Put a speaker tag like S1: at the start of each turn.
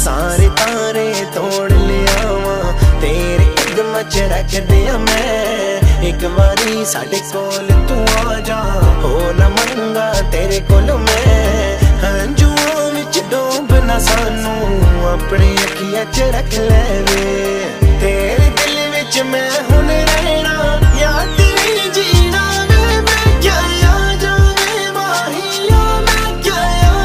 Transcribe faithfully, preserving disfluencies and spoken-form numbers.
S1: सारे तारे तोड़ लिया वा तेरे कदम च रख दिया मैं। एक बारी साडे कोल तू आ जा, हो ना मंगा तेरे कोल मैं। हंजुआं विच डूब ना सानू अपनी अखियां च रख ले वे।